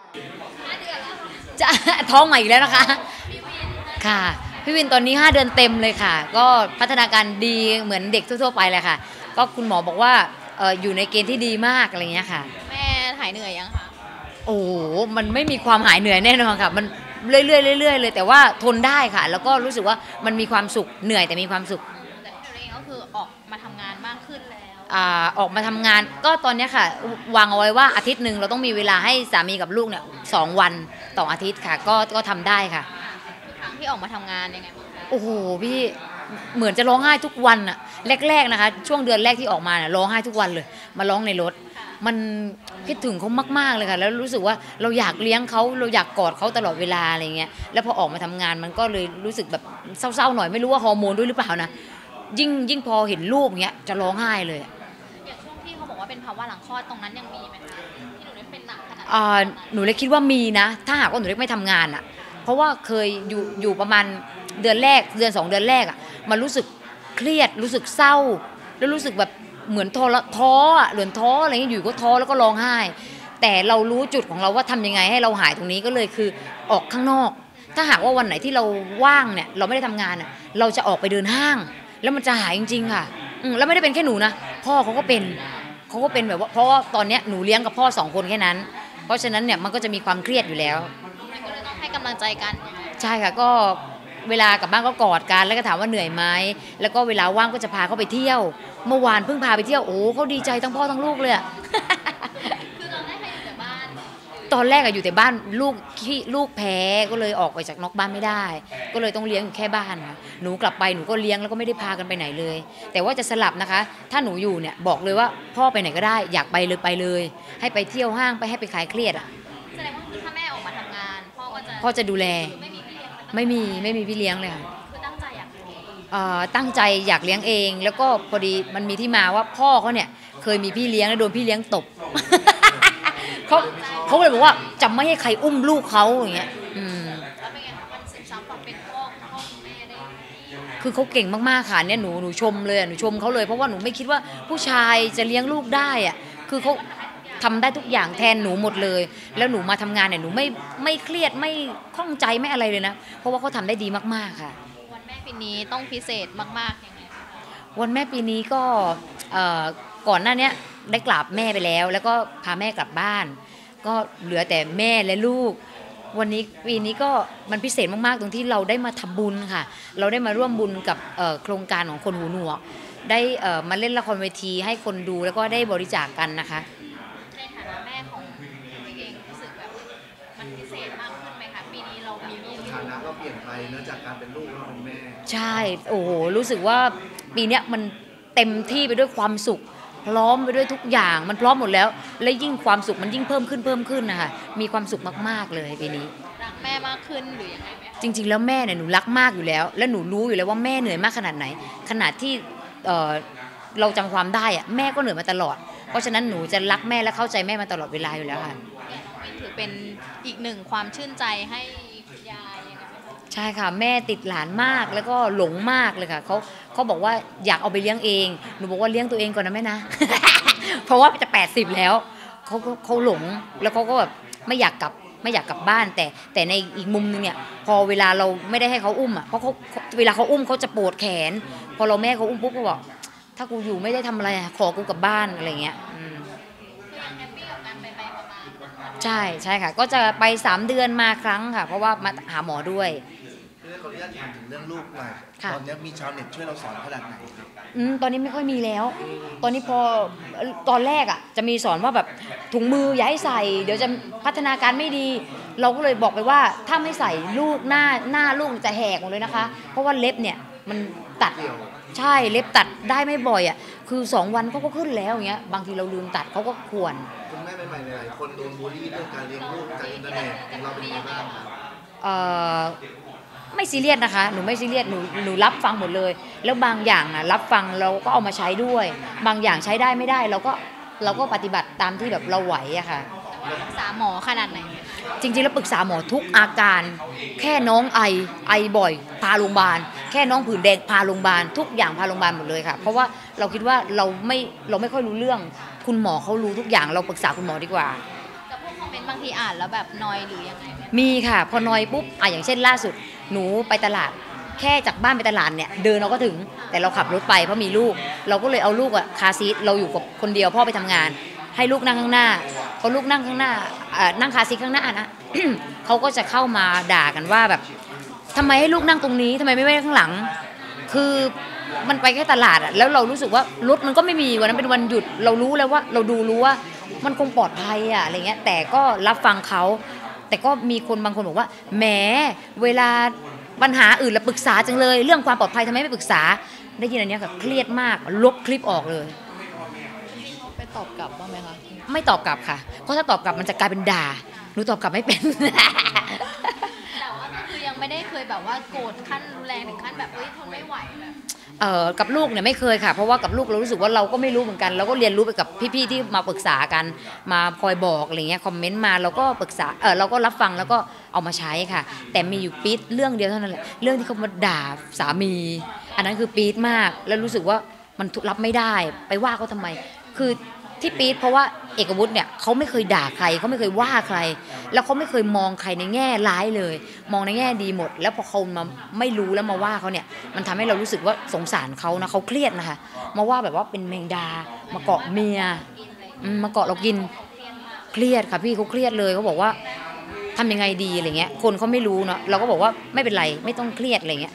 จะท้องใหม่อีกแล้วนะคะค่ะพี่วินตอนนี้5 เดือนเต็มเลยค่ะก็พัฒนาการดีเหมือนเด็กทั่วๆไปเลยค่ะก็คุณหมอบอกว่าอยู่ในเกณฑ์ที่ดีมากอะไรเงี้ยค่ะแม่หายเหนื่อยยังคะโอ้โหมันไม่มีความหายเหนื่อยแน่นอนค่ะมันเรื่อยๆเรื่อยๆเลยแต่ว่าทนได้ค่ะแล้วก็รู้สึกว่ามันมีความสุขเหนื่อยแต่มีความสุขแต่พี่เองก็คือออกมาทำงานมากขึ้นแล้วออกมาทำงานก็ตอนนี้ค่ะวางเอาไว้ว่าอาทิตย์หนึ่งเราต้องมีเวลาให้สามีกับลูกเนี่ย2 วันต่ออาทิตย์ค่ะก็ทำได้ค่ะทุกครั้งที่ออกมาทำงานยังไงบ้างคะโอ้โหพี่เหมือนจะร้องไห้ทุกวันอะแรกๆนะคะช่วงเดือนแรกที่ออกมาเนี่ยร้องไห้ทุกวันเลยมาร้องในรถมันคิดถึงเขามากๆเลยค่ะแล้วรู้สึกว่าเราอยากเลี้ยงเขาเราอยากกอดเขาตลอดเวลาอะไรเงี้ยแล้วพอออกมาทำงานมันก็เลยรู้สึกแบบเศร้าๆหน่อยไม่รู้ว่าฮอร์โมนด้วยหรือเปล่านะยิ่งพอเห็นลูกเงี้ยจะร้องไห้เลยอย่างช่วงที่เขาบอกว่าเป็นภาวะหลังคลอดตรงนั้นยังมีไหมคะที่หนูได้เป็นหนักขนาดหนูเลยคิดว่ามีนะถ้าหากว่าหนูเล็กไม่ทำงานอ่ะเพราะว่าเคยอยู่ประมาณเดือนแรกเดือน2 เดือนแรกอ่ะมันรู้สึกเครียดรู้สึกเศร้าแล้วรู้สึกแบบเหมือนท้ออ่ะเหมือนท้ออะไรอย่างเงี้ยอยู่ก็ท้อแล้วก็ร้องไห้แต่เรารู้จุดของเราว่าทำยังไงให้เราหายตรงนี้ก็เลยคือออกข้างนอกถ้าหากว่าวันไหนที่เราว่างเนี่ยเราไม่ได้ทำงานอ่ะเราจะออกไปเดินห้างแล้วมันจะหายจริงๆค่ะแล้วไม่ได้เป็นแค่หนูนะพ่อเขาก็เป็นแบบว่าเพราะว่าตอนเนี้ยหนูเลี้ยงกับพ่อ2 คนแค่นั้นเพราะฉะนั้นเนี่ยมันก็จะมีความเครียดอยู่แล้วก็เลยต้องให้กำลังใจกันใช่ค่ะก็เวลากลับบ้านก็กอดกันแล้วก็ถามว่าเหนื่อยไหมแล้วก็เวลาว่างก็จะพาเขาไปเที่ยวเมื่อวานเพิ่งพาไปเที่ยวโอ้เขาดีใจทั้งพ่อทั้งลูกเลยอะคือตอนแรกอยู่แต่บ้านตอนแรกอยู่แต่บ้านลูกแพ้ก็เลยออกไปจากนอกบ้านไม่ได้ก็เลยต้องเลี้ยงอยู่แค่บ้านค่ะหนูกลับไปหนูก็เลี้ยงแล้วก็ไม่ได้พากันไปไหนเลยแต่ว่าจะสลับนะคะถ้าหนูอยู่เนี่ยบอกเลยว่าพ่อไปไหนก็ได้อยากไปเลยไปเลยให้ไปเที่ยวห้างไปให้ไปคลายเครียดอะแสดงว่าถ้าแม่ออกมาทำงานพ่อจะดูแลไม่มีพี่เลี้ยงไม่มีพี่เลี้ยงเลยค่ะคือตั้งใจอยากตั้งใจอยากเลี้ยงเองแล้วก็พอดีมันมีที่มาว่าพ่อเขาเนี่ยเคยมีพี่เลี้ยงแล้วโดนพี่เลี้ยงตบเขาเลยบอกว่าจะไม่ให้ใครอุ้มลูกเขาอย่างเงี้ยแล้วเป็นไงคะมันซึมซับความเป็นพ่อแม่ได้คือเขาเก่งมากๆค่ะเนี่ยหนูชมเลยหนูชมเขาเลยเพราะว่าหนูไม่คิดว่าผู้ชายจะเลี้ยงลูกได้อ่ะคือเขาทำได้ทุกอย่างแทนหนูหมดเลยแล้วหนูมาทำงานเนี่ยหนูไม่เครียดไม่ข้องใจไม่อะไรเลยนะเพราะว่าเขาทำได้ดีมากๆค่ะวันแม่ปีนี้ต้องพิเศษมากๆยังไงวันแม่ปีนี้ก็ก่อนหน้านี้ได้กราบแม่ไปแล้วแล้วก็พาแม่กลับบ้านก็เหลือแต่แม่และลูกวันนี้ปีนี้ก็มันพิเศษมากๆตรงที่เราได้มาทำบุญค่ะเราได้มาร่วมบุญกับโครงการของคนหูหนวกได้มาเล่นละครเวทีให้คนดูแล้วก็ได้บริจาคกันนะคะในฐานะแม่ของตัวเองรู้สึกแบบมันพิเศษมากขึ้นไหมคะปีนี้เรามีฐานะก็เปลี่ยนไปเนื่องจากการเป็นลูกเราเป็นแม่ใช่โอ้โหรู้สึกว่าปีนี้มันเต็มที่ไปด้วยความสุขพร้อมไปด้วยทุกอย่างมันพร้อมหมดแล้วและยิ่งความสุขมันยิ่งเพิ่มขึ้นนะคะมีความสุขมากๆเลยปีนี้รักแม่มากขึ้นหรือยังไงไหมจริงๆแล้วแม่เนี่ยหนูรักมากอยู่แล้วและหนูรู้อยู่แล้วว่าแม่เหนื่อยมากขนาดไหนขนาดที่เราจำความได้อะแม่ก็เหนื่อยมาตลอดเพราะฉะนั้นหนูจะรักแม่และเข้าใจแม่มาตลอดเวลาอยู่แล้วค่ะถือเป็นอีกหนึ่งความชื่นใจให้คุณยายยังไงใช่ค่ะแม่ติดหลานมากแล้วก็หลงมากเลยค่ะเขาบอกว่าอยากเอาไปเลี้ยงเองหนูบอกว่าเลี้ยงตัวเองก่อนนะแม่นะ เพราะว่าจะ80แล้วเขาหลงแล้วเขาก็แบบไม่อยากกลับบ้านแต่ในอีกมุมนึงเนี่ยพอเวลาเราไม่ได้ให้เขาอุ้มอ่ะเพราะเวลาเขาอุ้มเขาจะปวดแขนพอเราแม่เขาอุ้มปุ๊บก็บอกถ้ากูอยู่ไม่ได้ทำอะไรขอกูกลับบ้านอะไรเงี้ยแฮปปี้กับการไปมาใช่ค่ะก็จะไป3 เดือนมาครั้งค่ะเพราะว่ามาหาหมอด้วยเรื่องขออนุญาตถามถึงเรื่องลูกหน่อยตอนนี้มีชาวเน็ตช่วยเราสอนขนาดไหนตอนนี้ไม่ค่อยมีแล้วตอนนี้พอตอนแรกอ่ะจะมีสอนว่าแบบถุงมืออย่าให้ใส่เดี๋ยวจะพัฒนาการไม่ดีเราก็เลยบอกไปว่าถ้าไม่ใส่ลูกหน้าลูกจะแหกหมดเลยนะคะเพราะว่าเล็บเนี่ยมันตัดใช่เล็บตัดได้ไม่บ่อยอ่ะคือ2 วันเขาก็ขึ้นแล้วอย่างเงี้ยบางทีเราลืมตัดเขาก็ควรคุณแม่ใหม่ๆหลายคนโดนบูลลี่เรื่องการเลี้ยงลูกจากอินเทอร์เน็ตเราเป็นยังไงบ้างไม่ซีเรียสนะคะหนูไม่ซีเรียสหนูรับฟังหมดเลยแล้วบางอย่างนะรับฟังเราก็เอามาใช้ด้วยบางอย่างใช้ได้ไม่ได้เราก็ปฏิบัติตามที่แบบเราไหวอะค่ะปรึกษาหมอขนาดไหนจริงๆแล้วปรึกษาหมอทุกอาการแค่น้องไอบ่อยพาโรงพยาบาลแค่น้องผื่นแดงพาโรงพยาบาลทุกอย่างพาโรงพยาบาลหมดเลยค่ะเพราะว่าเราคิดว่าเราไม่ค่อยรู้เรื่องคุณหมอเขารู้ทุกอย่างเราปรึกษาคุณหมอดีกว่ากับพวกคอมเมนต์บางทีอ่านแล้วแบบนอยหรือยังไงไหมมีค่ะพอนอยปุ๊บอย่างเช่นล่าสุดหนูไปตลาดแค่จากบ้านไปตลาดเนี่ยเดินเราก็ถึงแต่เราขับรถไปเพราะมีลูกเราก็เลยเอาลูกคาร์ซีทเราอยู่กับคนเดียวพ่อไปทำงานให้ลูกนั่งข้างหน้าพอลูกนั่งข้างหน้านั่งคาร์ซีทข้างหน้านะ เขาก็จะเข้ามาด่ากันว่าแบบทำไมให้ลูกนั่งตรงนี้ทำไมไม่ไว้ข้างหลังคือมันไปแค่ตลาดแล้วเรารู้สึกว่ารถมันก็ไม่มีวันนั้นเป็นวันหยุดเรารู้แล้วว่าเรารู้ว่ามันคงปลอดภัยอะไรเงี้ยแต่ก็รับฟังเขาแต่ก็มีคนบางคนบอกว่าแหมเวลาปัญหาอื่นเราปรึกษาจังเลยเรื่องความปลอดภัยทำไมไม่ปรึกษาได้ยินอันนี้ค่ะเครียดมากลบคลิปออกเลยไปตอบกลับบ้างไหมคะไม่ตอบกลับค่ะเพราะถ้าตอบกลับมันจะกลายเป็นด่าหนูตอบกลับไม่เป็นแต่ว่าก็คือยังไม่ได้เคยแบบว่าโกรธขั้นรุนแรงถึงขั้นแบบทนไม่ไหวแบบกับลูกเนี่ยไม่เคยค่ะเพราะว่ากับลูกเรารู้สึกว่าเราก็ไม่รู้เหมือนกันเราก็เรียนรู้ไปกับพี่ๆที่มาปรึกษากันมาคอยบอกอะไรเงี้ยคอมเมนต์มาเราก็ปรึกษาเราก็รับฟังแล้วก็เอามาใช้ค่ะแต่มีอยู่ปี๊ดเรื่องเดียวเท่านั้นแหละเรื่องที่เขามาด่าสามีอันนั้นคือปี๊ดมากแล้วรู้สึกว่ามันรับไม่ได้ไปว่าเขาทำไมคือที่ปี๊ดเพราะว่าเอกวุฒิเนี่ยเขาไม่เคยด่าใครเขาไม่เคยว่าใครแล้วเขาไม่เคยมองใครในแง่ร้ายเลยมองในแง่ดีหมดแล้วพอเขามาไม่รู้แล้วมาว่าเขาเนี่ยมันทำให้เรารู้สึกว่าสงสารเขานะเขาเครียดนะคะมาว่าแบบว่าเป็นแมงดามาเกาะเมียมาเกาะเรากินเครียดค่ะพี่เขาเครียดเลยเขาบอกว่าทำยังไงดีอะไรเงี้ยคนเขาไม่รู้เนาะเราก็บอกว่าไม่เป็นไรไม่ต้องเครียดอะไรเงี้ย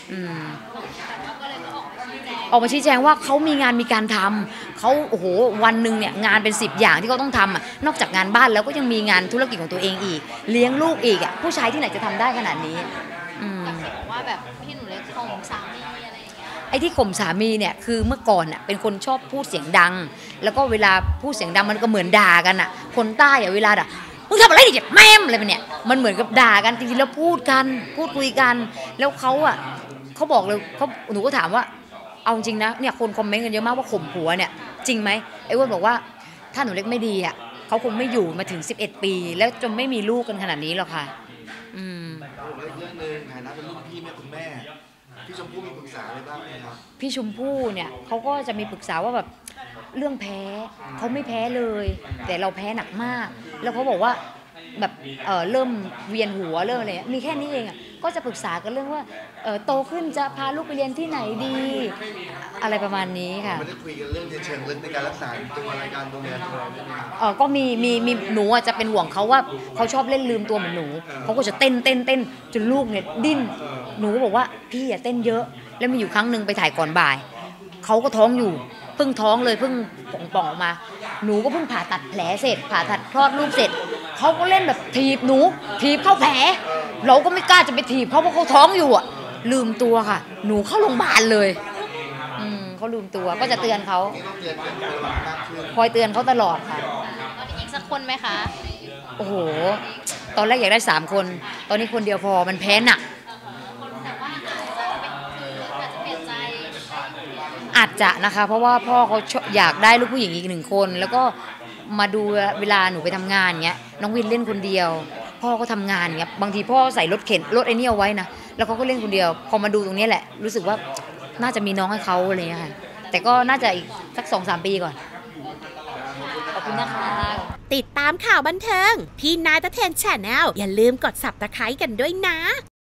ออกมาชี้แจงว่าเขามีงานมีการทำเขาโอ้โหวันหนึ่งเนี่ยงานเป็น10อย่างที่เขาต้องทำนอกจากงานบ้านแล้วก็ยังมีงานธุรกิจของตัวเองอีกเลี้ยงลูกอีกผู้ชายที่ไหนจะทำได้ขนาดนี้บอกว่าแบบพี่หนูเล็กข่มสามีอะไรอย่างเงี้ยไอ้ที่ข่มสามีเนี่ยคือเมื่อก่อนเป็นคนชอบพูดเสียงดังแล้วก็เวลาพูดเสียงดังมันก็เหมือนด่ากันคนใต้เวลาด่ามึงทำอะไรดิแม่มอะไรแบบเนี้ยมันเหมือนกับด่ากันจริงๆแล้วพูดคุยกันแล้วเขาบอกเลยหนูก็ถามว่าเอาจริงนะเนี่ยคนคอมเมนต์กันเยอะมากว่าข่มผัวเนี่ยจริงไหมไอ้อ้วนบอกว่าถ้าหนูเล็กไม่ดีเขาคงไม่อยู่มาถึง11 ปีแล้วจนไม่มีลูกกันขนาดนี้หรอกค่ะเรื่องนึงฐานะเป็นลูกพี่แม่คุณแม่พี่ชมพู่มีปรึกษาอะไรบ้างไหมครับพี่ชมพู่เนี่ยเขาก็จะมีปรึกษาว่าแบบเรื่องแพ้เขาไม่แพ้เลยแต่เราแพ้หนักมากแล้วเขาบอกว่าแบบเริ่มเวียนหัวเริ่มอะไรมีแค่นี้เองก็จะปรึกษากันเรื่องว่าโตขึ้นจะพาลูกไปเรียนที่ไหนดีอะไรประมาณนี้ค่ะไม่ได้คุยกันเรื่องเชิงลึกในการรักษาตัวรายการดูแลตัวก็มีหนูจะเป็นห่วงเขาว่าเขาชอบเล่นลืมตัวเหมือนหนูเขาก็จะเต้นจนลูกเนี่ยดิ้นหนูก็บอกว่าพี่เต้นเยอะแล้วมีอยู่ครั้งหนึ่งไปถ่ายก่อนบ่ายเขาก็ท้องอยู่เพิ่งท้องเลยเพิ่งป่องออกมาหนูก็เพิ่งผ่าตัดแผลเสร็จผ่าตัดคลอดลูกเสร็จเขาก็เล่นแบบถีบหนูถีบเข้าแผลเราก็ไม่กล้าจะไปถีบเขาเพราะเขาท้องอยู่ลืมตัวค่ะหนูเข้าโรงพยาบาลเลยเขาลืมตัวก็จะเตือนเขาคอยเตือนเขาตลอดค่ะอีกสักคนไหมคะโอ้โหตอนแรกอยากได้3 คนตอนนี้คนเดียวพอมันแพ้หนักอาจจะนะคะเพราะว่าพ่อเขาอยากได้ลูกผู้หญิงอีก1 คนแล้วก็มาดูเวลาหนูไปทำงานเงี้ยน้องวินเล่นคนเดียวพ่อก็ทำงานเงี้ยบางทีพ่อใส่รถเข็นรถไอ้นี่เอาไว้นะแล้วเขาก็เล่นคนเดียวพอมาดูตรงนี้แหละรู้สึกว่าน่าจะมีน้องให้เขาอะไรเงี้ยค่ะแต่ก็น่าจะอีกสัก 2-3 ปีก่อนขอบคุณนะคะติดตามข่าวบันเทิงพี่นายตะเทน Channel อย่าลืมกด Subscribe กันด้วยนะ